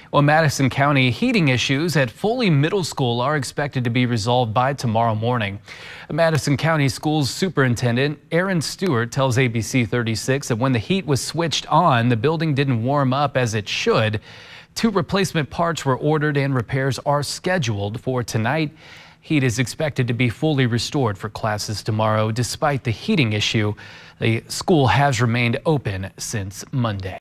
Well, Madison County heating issues at FOLEY Middle School are expected to be resolved by tomorrow morning. Madison County Schools Superintendent Aaron Stewart tells ABC 36 that when the heat was switched on, the building didn't warm up as it should. 2 replacement parts were ordered and repairs are scheduled for tonight. Heat is expected to be fully restored for classes tomorrow. Despite the heating issue, the school has remained open since Monday.